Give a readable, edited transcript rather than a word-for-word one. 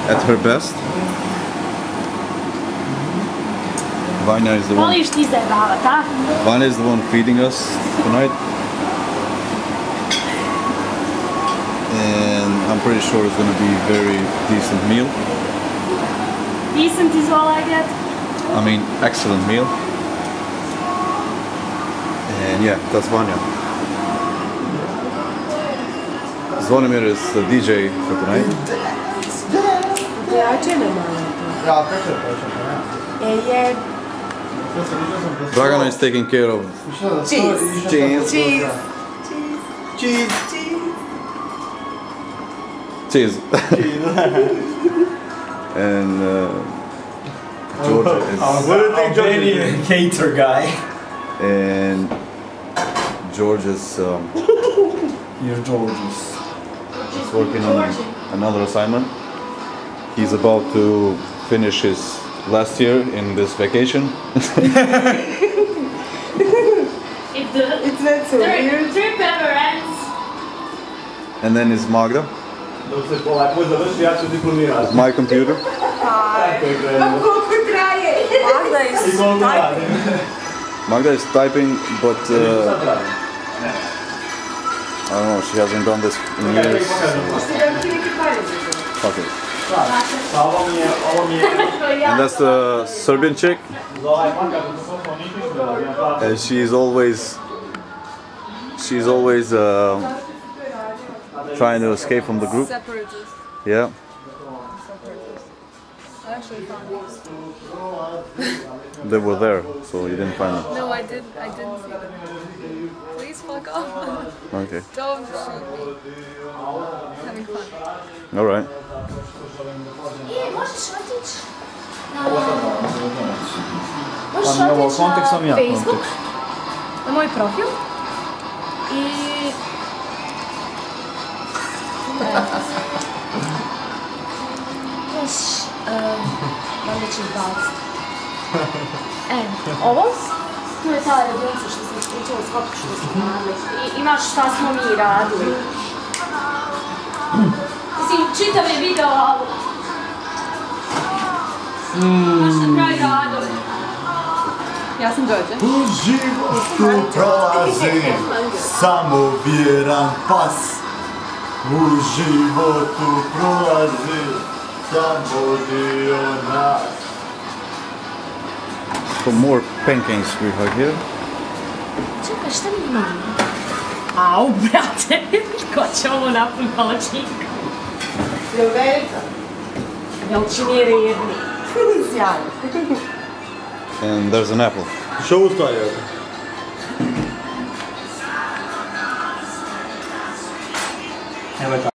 at her best. Vanya is the one. Voliš ti zajebavat, a? Vanya is the one feeding us tonight. And I'm pretty sure it's gonna be a very decent meal. Decent is all I get. I mean, excellent meal. And yeah, that's Vanya. Zvonimir is the DJ for tonight. Dragana is taking care of cheese. And George is Albanian cater guy. And George is You're George's. working on another assignment. He's about to finish his last year in this vacation. It's not so weird. Trip ever ends. And then is Magda. With my computer. Magda is typing, but I don't know, she hasn't done this in years. Fuck it. And that's the Serbian chick. And she's always trying to escape from the group. Separatist. Yeah. I actually found these. They were there, so you didn't find them. No, I didn't see them. Please fuck off. Okay. Don't shoot me. Having fun. Alright. Možeš otići Kontekst sam ja Facebook, kontekst. na moj profil i još valjda ću izbaciti. Ovo, tu je ta radionica što sam ispričala s Kopku što smo radili i imaš šta smo mi radili. Mislim, čitav je video, ali baš na kraju radili. Ja sam Đorđe. U životu prolazi samo vjeran pas. U životu prolazi samo dio nas. Some more pancakes we have here. Čekaj, šta mi imamo? Au, brate, ko će ovo napuniti palačnika? Jel velika? Veličini je redni. Sjajno. And there's an apple. Što ustaje? Evo je